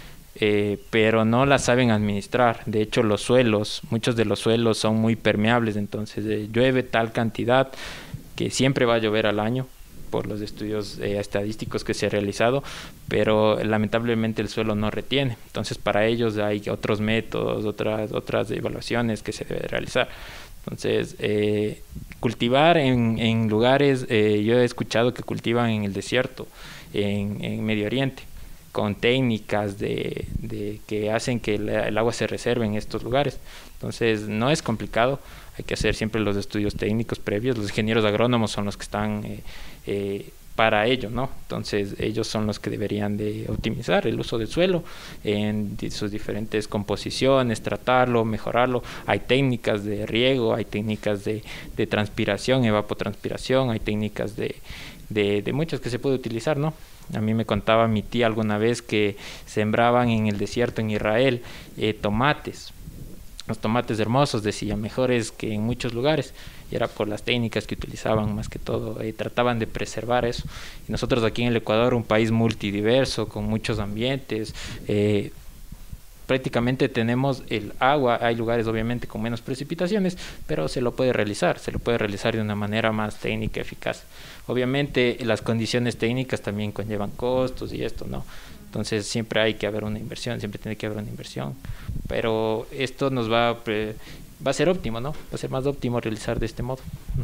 pero no la saben administrar. De hecho, muchos de los suelos son muy permeables, entonces llueve tal cantidad que siempre va a llover al año, por los estudios estadísticos que se ha realizado, pero lamentablemente el suelo no retiene. Entonces, para ellos hay otros métodos, otras evaluaciones que se debe realizar. Entonces, cultivar en lugares, yo he escuchado que cultivan en el desierto, en Medio Oriente, con técnicas que hacen que el agua se reserve en estos lugares. Entonces, no es complicado, hay que hacer siempre los estudios técnicos previos. Los ingenieros agrónomos son los que están para ello, ¿no? Entonces, ellos son los que deberían de optimizar el uso del suelo en sus diferentes composiciones, tratarlo, mejorarlo. Hay técnicas de riego, hay técnicas de transpiración, evapotranspiración, hay técnicas de muchas que se puede utilizar, ¿no? A mí me contaba mi tía alguna vez que sembraban en el desierto en Israel tomates. Los tomates hermosos, decía, mejores que en muchos lugares, y era por las técnicas que utilizaban más que todo, trataban de preservar eso. Y nosotros aquí en el Ecuador, un país multidiverso, con muchos ambientes, prácticamente tenemos el agua. Hay lugares obviamente con menos precipitaciones, pero se lo puede realizar de una manera más técnica, eficaz. Obviamente las condiciones técnicas también conllevan costos y esto, ¿no? Entonces siempre hay que haber una inversión, siempre tiene que haber una inversión, pero esto nos va a ser óptimo, ¿no? Va a ser más óptimo realizar de este modo.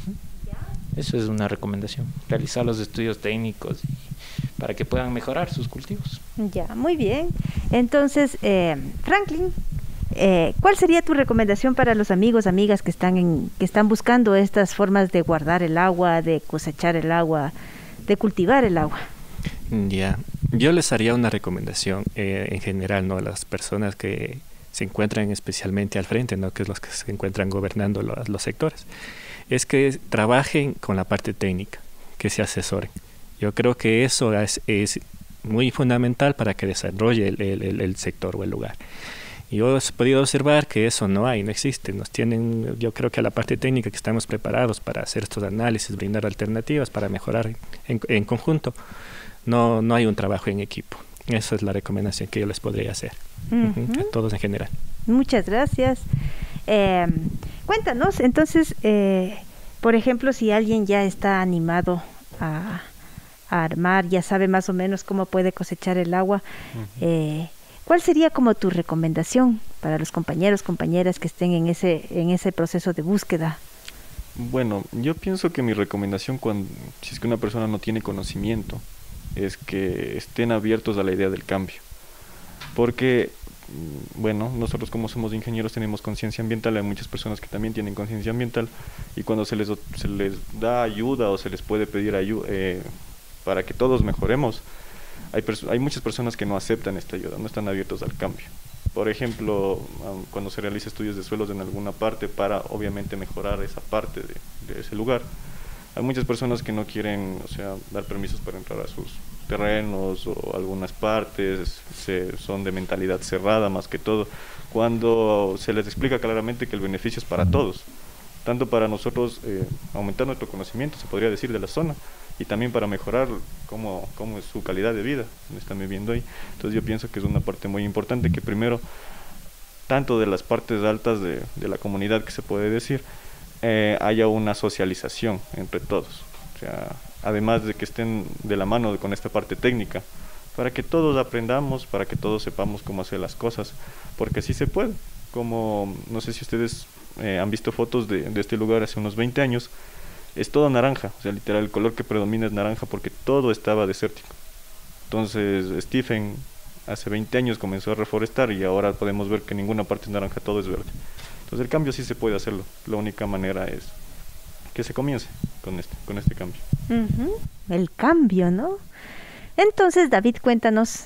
Eso es una recomendación, realizar los estudios técnicos para que puedan mejorar sus cultivos. Ya, muy bien. Entonces, Franklin, ¿cuál sería tu recomendación para los amigos, amigas que están buscando estas formas de guardar el agua, de cosechar el agua, de cultivar el agua? Ya, yo les haría una recomendación en general, ¿no? A las personas que se encuentran especialmente al frente, ¿no? Que es los que se encuentran gobernando los sectores, es que trabajen con la parte técnica, que se asesoren. Yo creo que eso es muy fundamental para que desarrolle el sector o el lugar. Yo he podido observar que eso no existe. Nos tienen, yo creo que a la parte técnica que estamos preparados para hacer estos análisis, brindar alternativas para mejorar en conjunto. No hay un trabajo en equipo. Esa es la recomendación que yo les podría hacer, a todos en general. Muchas gracias. Cuéntanos, entonces, por ejemplo, si alguien ya está animado a armar, ya sabe más o menos cómo puede cosechar el agua, ¿cuál sería como tu recomendación para los compañeros, compañeras que estén en ese proceso de búsqueda? Bueno, yo pienso que mi recomendación si es que una persona no tiene conocimiento, es que estén abiertos a la idea del cambio. Porque, bueno, nosotros como somos ingenieros tenemos conciencia ambiental, hay muchas personas que también tienen conciencia ambiental, y cuando se les da ayuda o se les puede pedir ayuda para que todos mejoremos, hay muchas personas que no aceptan esta ayuda, no están abiertos al cambio. Por ejemplo, cuando se realiza estudios de suelos en alguna parte para obviamente mejorar esa parte de ese lugar, hay muchas personas que no quieren, dar permisos para entrar a sus terrenos, o algunas partes son de mentalidad cerrada más que todo, cuando se les explica claramente que el beneficio es para todos, tanto para nosotros aumentar nuestro conocimiento, se podría decir, de la zona, y también para mejorar cómo es su calidad de vida, donde están viviendo ahí. Entonces yo pienso que es una parte muy importante que primero, tanto de las partes altas de la comunidad, que se puede decir, haya una socialización entre todos, además de que estén de la mano con esta parte técnica, para que todos aprendamos, para que todos sepamos cómo hacer las cosas, porque sí se puede. Como no sé si ustedes han visto fotos de este lugar hace unos 20 años, es todo naranja, literal el color que predomina es naranja porque todo estaba desértico. Entonces Stephen hace 20 años comenzó a reforestar y ahora podemos ver que ninguna parte es naranja, todo es verde. Entonces el cambio sí se puede hacerlo, la única manera es que se comience con este cambio. El cambio, ¿no? Entonces, David, cuéntanos,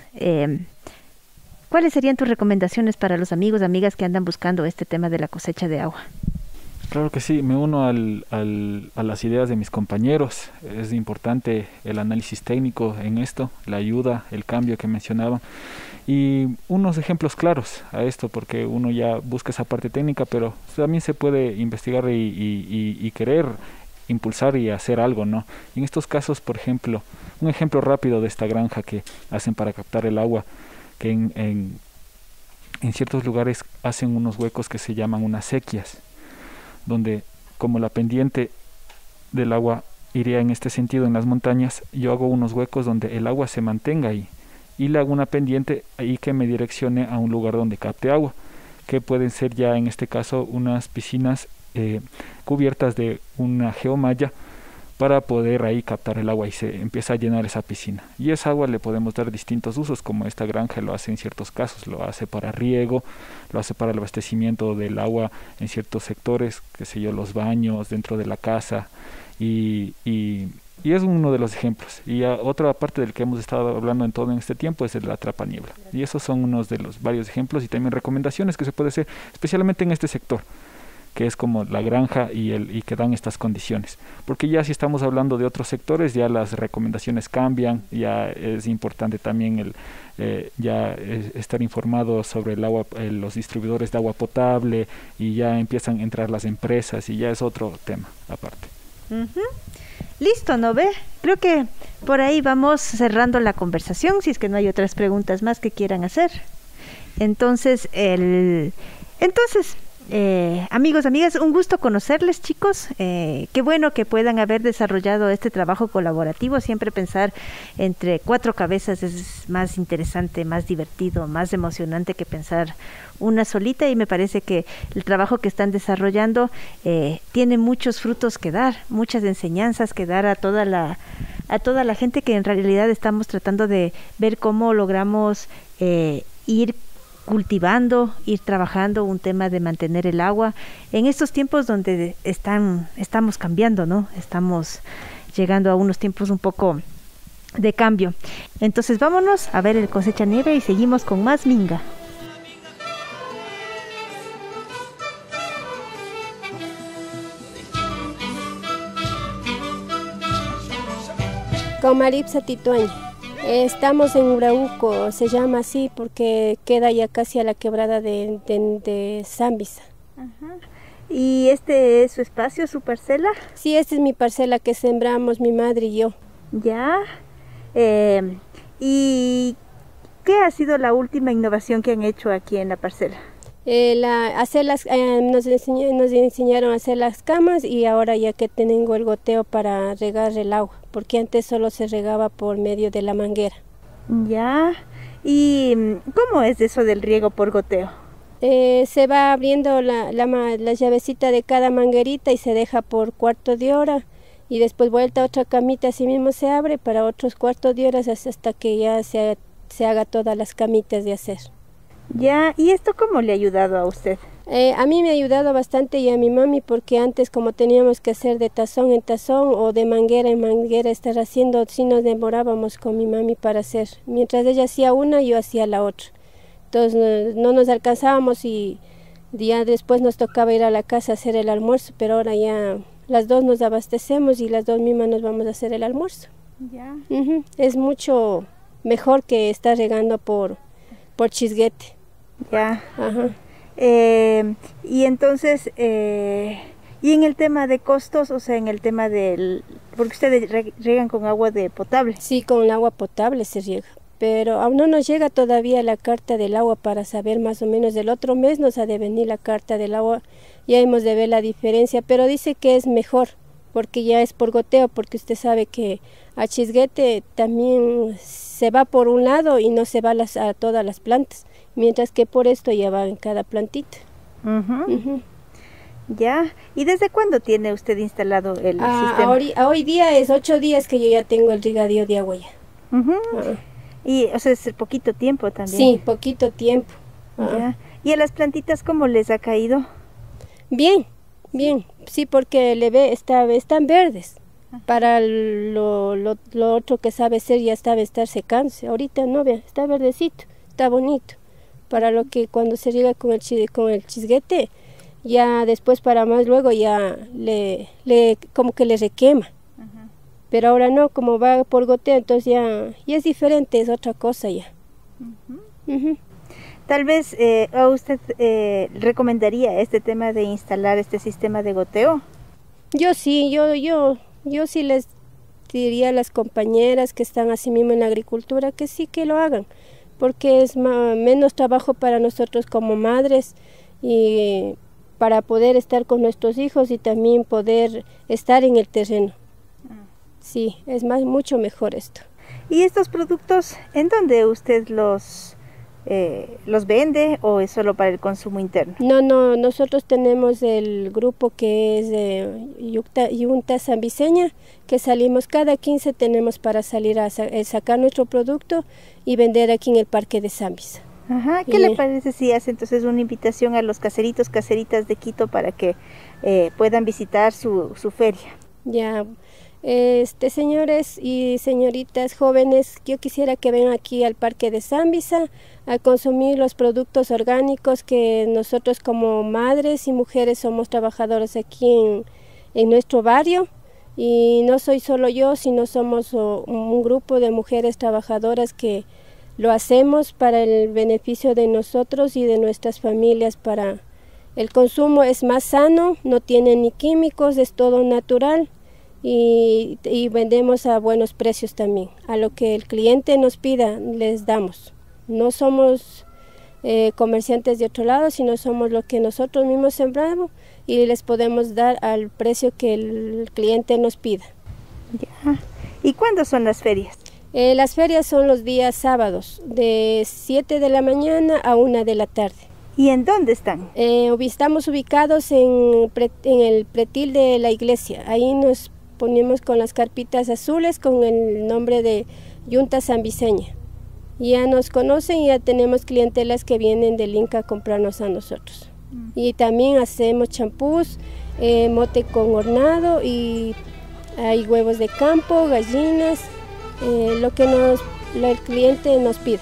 ¿cuáles serían tus recomendaciones para los amigos, amigas que andan buscando este tema de la cosecha de agua? Claro que sí, me uno a las ideas de mis compañeros. Es importante el análisis técnico en esto, la ayuda, el cambio que mencionaban, y unos ejemplos claros a esto, porque uno ya busca esa parte técnica, pero también se puede investigar y querer impulsar y hacer algo, ¿no? Y en estos casos, por ejemplo, un ejemplo rápido de esta granja que hacen para captar el agua, que en ciertos lugares hacen unos huecos que se llaman unas sequias, donde como la pendiente del agua iría en este sentido en las montañas, yo hago unos huecos donde el agua se mantenga ahí y le hago una pendiente ahí que me direccione a un lugar donde capte agua, que pueden ser ya en este caso unas piscinas cubiertas de una geomalla para poder ahí captar el agua y se empieza a llenar esa piscina. Y esa agua le podemos dar distintos usos, como esta granja lo hace en ciertos casos, lo hace para riego, lo hace para el abastecimiento del agua en ciertos sectores, qué sé yo, los baños, dentro de la casa, y es uno de los ejemplos. Y otra parte del que hemos estado hablando en todo en este tiempo es el de la atrapaniebla. Y esos son unos de los varios ejemplos y también recomendaciones que se puede hacer, especialmente en este sector, que es como la granja y que dan estas condiciones, porque ya si estamos hablando de otros sectores ya las recomendaciones cambian, ya es importante también estar informado sobre el agua, los distribuidores de agua potable, y ya empiezan a entrar las empresas y ya es otro tema aparte. Listo, ¿no ve? Creo que por ahí vamos cerrando la conversación, si es que no hay otras preguntas más que quieran hacer. Entonces, amigos, amigas, un gusto conocerles, chicos. Qué bueno que puedan haber desarrollado este trabajo colaborativo. Siempre pensar entre cuatro cabezas es más interesante, más divertido, más emocionante que pensar una solita, y me parece que el trabajo que están desarrollando tiene muchos frutos que dar, muchas enseñanzas que dar a toda la gente, que en realidad estamos tratando de ver cómo logramos ir cultivando, ir trabajando un tema de mantener el agua en estos tiempos donde estamos cambiando, ¿no? Estamos llegando a unos tiempos un poco de cambio. Entonces vámonos a ver el cosecha nieve y seguimos con más Minga. Comaripsa Tituaña. Estamos en Urauco, se llama así porque queda ya casi a la quebrada de Zambisa. Ajá. ¿Y este es su espacio, su parcela? Sí, esta es mi parcela que sembramos mi madre y yo. Ya. ¿Y qué ha sido la última innovación que han hecho aquí en la parcela? Nos enseñaron a hacer las camas y ahora ya que tengo el goteo para regar el agua, porque antes solo se regaba por medio de la manguera. Ya. ¿Y cómo es eso del riego por goteo? Se va abriendo la llavecita de cada manguerita y se deja por cuarto de hora y después vuelta otra camita, así mismo se abre para otros cuartos de horas hasta que ya se haga todas las camitas de hacer. Ya, ¿y esto cómo le ha ayudado a usted? A mí me ha ayudado bastante y a mi mami porque antes como teníamos que hacer de tazón en tazón o de manguera en manguera estar haciendo, sí nos demorábamos con mi mami para hacer. Mientras ella hacía una, yo hacía la otra. Entonces no nos alcanzábamos y ya después nos tocaba ir a la casa a hacer el almuerzo, pero ahora ya las dos nos abastecemos y las dos mismas nos vamos a hacer el almuerzo. Ya. Es mucho mejor que estar regando por chisguete. Ya. Ajá. Y entonces, y en el tema de costos, o sea, en el tema del... Porque ustedes riegan con agua de potable. Sí, con agua potable se riega. Pero aún no nos llega todavía la carta del agua para saber más o menos. Del otro mes nos ha de venir la carta del agua. Ya hemos de ver la diferencia, pero dice que es mejor, porque ya es por goteo, porque usted sabe que a chisguete también se va por un lado y no se va a todas las plantas, mientras que por esto ya va en cada plantita. Ya. ¿Y desde cuándo tiene usted instalado el sistema? Hoy día es 8 días que yo ya tengo el regadío de agua ya. Y, o sea, es poquito tiempo también. Sí, poquito tiempo. Ya. ¿Y a las plantitas cómo les ha caído? Bien, bien. Sí, porque están verdes. Para lo otro que sabe ser ya estar secándose. Ahorita no, vea, está verdecito, está bonito. Para lo que cuando se riega con el chisguete, ya después para más luego ya como que le requema. Pero ahora no, como va por goteo, entonces ya es diferente, es otra cosa ya. Tal vez a usted recomendaría este tema de instalar este sistema de goteo. Yo sí, yo sí les diría a las compañeras que están así mismo en la agricultura que sí que lo hagan, porque es menos trabajo para nosotros como madres y para poder estar con nuestros hijos y también poder estar en el terreno. Sí, es mucho mejor esto. ¿Y estos productos, en dónde usted los vende o es solo para el consumo interno? No, nosotros tenemos el grupo que es de Yunta Zambiseña, que salimos cada 15 tenemos para salir a sacar nuestro producto y vender aquí en el Parque de Zambisa. Ajá, ¿qué le parece si hace entonces una invitación a los caseritos, caseritas de Quito para que puedan visitar su feria? Ya. Señores y señoritas jóvenes, yo quisiera que vengan aquí al Parque de Zambisa a consumir los productos orgánicos que nosotros como madres y mujeres somos trabajadoras aquí en nuestro barrio, y no soy solo yo, sino somos un grupo de mujeres trabajadoras que lo hacemos para el beneficio de nosotros y de nuestras familias. Para el consumo es más sano, no tiene ni químicos, es todo natural. Y vendemos a buenos precios también. A lo que el cliente nos pida, les damos. No somos comerciantes de otro lado, sino somos lo que nosotros mismos sembramos y les podemos dar al precio que el cliente nos pida. Ya. ¿Y cuándo son las ferias? Las ferias son los días sábados, de 7 de la mañana a 1 de la tarde. ¿Y en dónde están? Estamos ubicados en el pretil de la iglesia. Ahí nos ponemos con las carpitas azules con el nombre de Yunta Zambiseña. Ya nos conocen y ya tenemos clientelas que vienen del Inca a comprarnos a nosotros. Y también hacemos champús, mote con hornado, y hay huevos de campo, gallinas, lo que el cliente nos pide.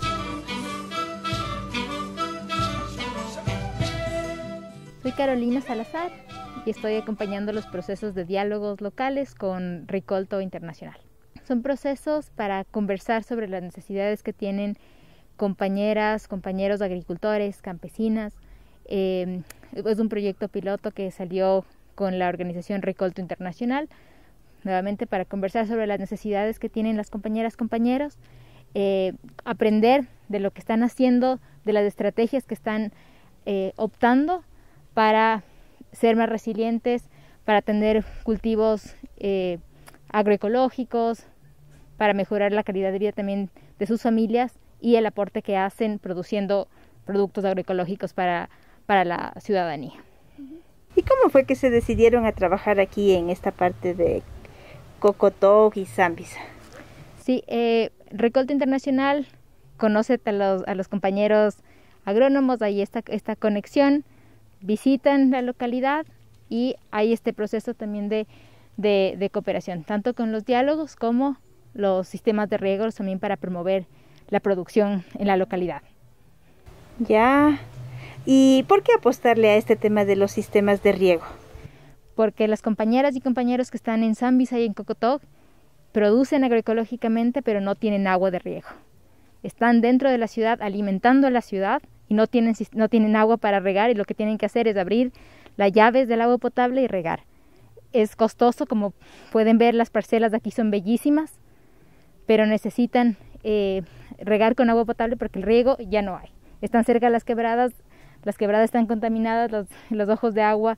Soy Carolina Salazar y estoy acompañando los procesos de diálogos locales con Ricolto Internacional. Son procesos para conversar sobre las necesidades que tienen compañeras, compañeros agricultores, campesinas. Es un proyecto piloto que salió con la organización Recolto Internacional, nuevamente para conversar sobre las necesidades que tienen las compañeras, compañeros, aprender de lo que están haciendo, de las estrategias que están optando para ser más resilientes, para tener cultivos agroecológicos, para mejorar la calidad de vida también de sus familias y el aporte que hacen produciendo productos agroecológicos para la ciudadanía. ¿Y cómo fue que se decidieron a trabajar aquí en esta parte de Cocotó y Zambisa? Sí, Recolto Internacional conoce a los compañeros agrónomos, hay esta conexión, visitan la localidad y hay este proceso también de cooperación, tanto con los diálogos como los sistemas de riego también para promover la producción en la localidad. Ya. ¿Y por qué apostarle a este tema de los sistemas de riego? Porque las compañeras y compañeros que están en Zambisa y en Cocotó producen agroecológicamente, pero no tienen agua de riego. Están dentro de la ciudad, alimentando a la ciudad y no tienen agua para regar, y lo que tienen que hacer es abrir las llaves del agua potable y regar. Es costoso, como pueden ver, las parcelas de aquí son bellísimas, pero necesitan regar con agua potable porque el riego ya no hay. Están cerca de las quebradas están contaminadas, los ojos de agua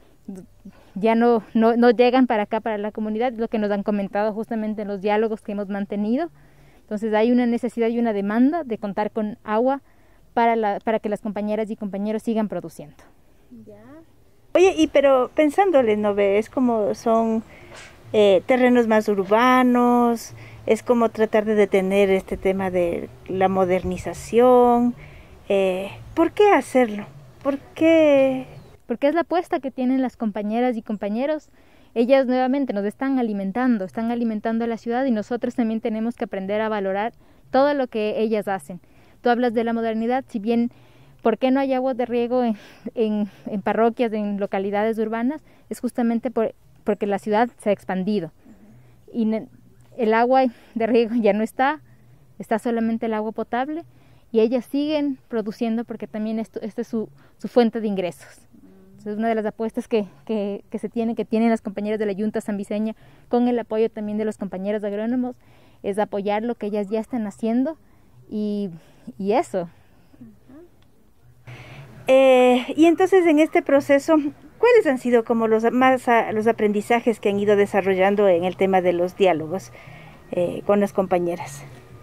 ya no llegan para acá, para la comunidad, lo que nos han comentado justamente en los diálogos que hemos mantenido. Entonces hay una necesidad y una demanda de contar con agua para que las compañeras y compañeros sigan produciendo. Ya. Oye, pero pensándole, ¿no ves? Es como son terrenos más urbanos, es como tratar de detener este tema de la modernización. ¿Por qué hacerlo? ¿Por qué? Porque es la apuesta que tienen las compañeras y compañeros. Ellas nuevamente nos están alimentando a la ciudad, y nosotros también tenemos que aprender a valorar todo lo que ellas hacen. Tú hablas de la modernidad, si bien, ¿por qué no hay agua de riego en parroquias, en localidades urbanas? Es justamente porque la ciudad se ha expandido. Y el agua de riego ya no está solamente el agua potable, y ellas siguen produciendo porque también esto es su fuente de ingresos. Entonces, es una de las apuestas que tienen las compañeras de la Junta Zambiseña, con el apoyo también de los compañeros agrónomos, es apoyar lo que ellas ya están haciendo y eso. Y entonces, en este proceso, ¿cuáles han sido como los aprendizajes que han ido desarrollando en el tema de los diálogos con las compañeras?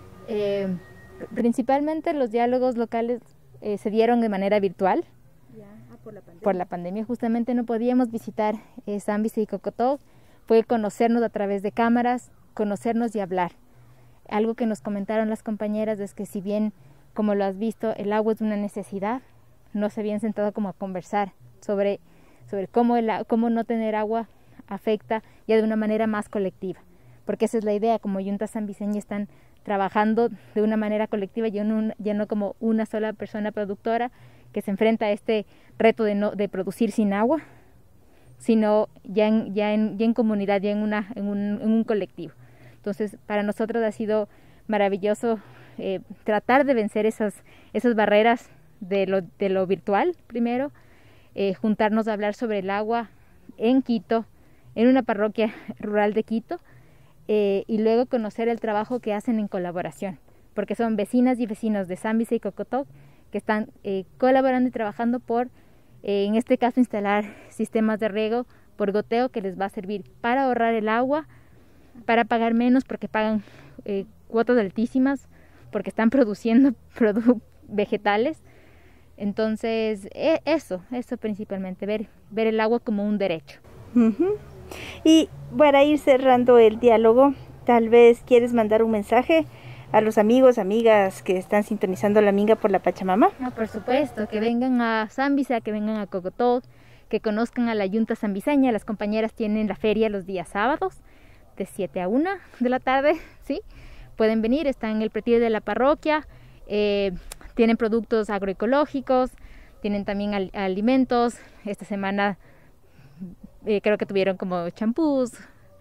Principalmente los diálogos locales se dieron de manera virtual. Por la pandemia justamente no podíamos visitar Zambisa y Cocotó. Fue conocernos a través de cámaras, conocernos y hablar. Algo que nos comentaron las compañeras es que, si bien, como lo has visto, el agua es una necesidad, no se habían sentado como a conversar sobre cómo no tener agua afecta ya de una manera más colectiva, porque esa es la idea. Como Junta Zambiseña están trabajando de una manera colectiva, ya no como una sola persona productora que se enfrenta a este reto de producir sin agua, sino ya en comunidad, ya en un colectivo. Entonces, para nosotros ha sido maravilloso tratar de vencer esas barreras de lo virtual primero, juntarnos a hablar sobre el agua en Quito, en una parroquia rural de Quito, y luego conocer el trabajo que hacen en colaboración, porque son vecinas y vecinos de Zambisa y Cocotó que están colaborando y trabajando por, en este caso, instalar sistemas de riego por goteo que les va a servir para ahorrar el agua, para pagar menos porque pagan cuotas altísimas, porque están produciendo vegetales. Entonces, eso principalmente, ver el agua como un derecho. Uh-huh. Y para ir cerrando el diálogo, tal vez quieres mandar un mensaje a los amigos, amigas que están sintonizando la Minga por la Pachamama. No, por supuesto, que vengan a Zambisa, que vengan a Cocotó, que conozcan a la Junta Zambiseña. Las compañeras tienen la feria los días sábados, de 7 a 1 de la tarde, ¿sí? Pueden venir, están en el pretil de la parroquia, tienen productos agroecológicos, tienen también alimentos. Esta semana creo que tuvieron como champús,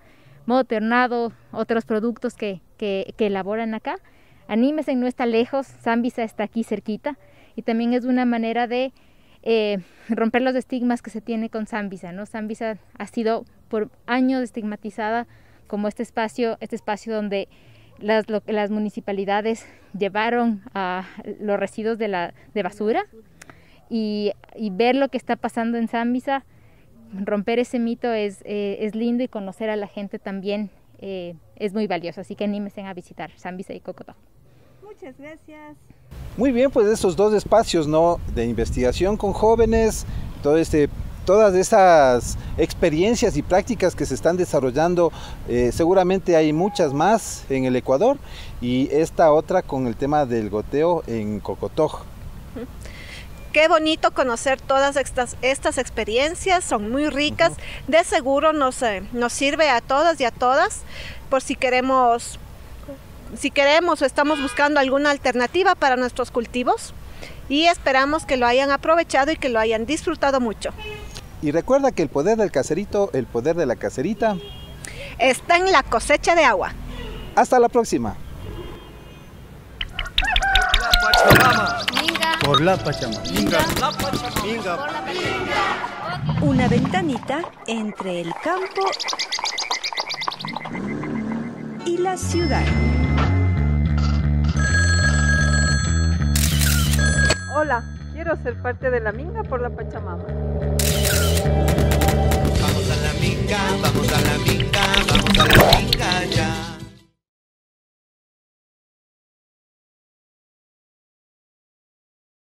mote hornado, otros productos que elaboran acá. Anímense, no está lejos, Zambisa está aquí cerquita y también es una manera de romper los estigmas que se tiene con Zambisa, ¿no? Zambisa ha sido por años estigmatizada como este espacio donde las municipalidades llevaron a los residuos de basura y ver lo que está pasando en Zambisa, romper ese mito es lindo y conocer a la gente también es muy valioso, así que anímense a visitar Zambisa y Cocotó. Muchas gracias. Muy bien, pues esos dos espacios, ¿no?, de investigación con jóvenes, todas esas experiencias y prácticas que se están desarrollando, seguramente hay muchas más en el Ecuador, y esta otra con el tema del goteo en Cocotó. Qué bonito conocer todas estas experiencias, son muy ricas, de seguro nos sirve a todas y a todas, por si queremos o estamos buscando alguna alternativa para nuestros cultivos, y esperamos que lo hayan aprovechado y que lo hayan disfrutado mucho. Y recuerda que el poder del caserito, el poder de la caserita, está en la cosecha de agua. Hasta la próxima. Por la Pachamama. Una ventanita entre el campo y la ciudad. Hola, quiero ser parte de la Minga por la Pachamama. Vamos a la minga, vamos a la minga, vamos a la minga ya.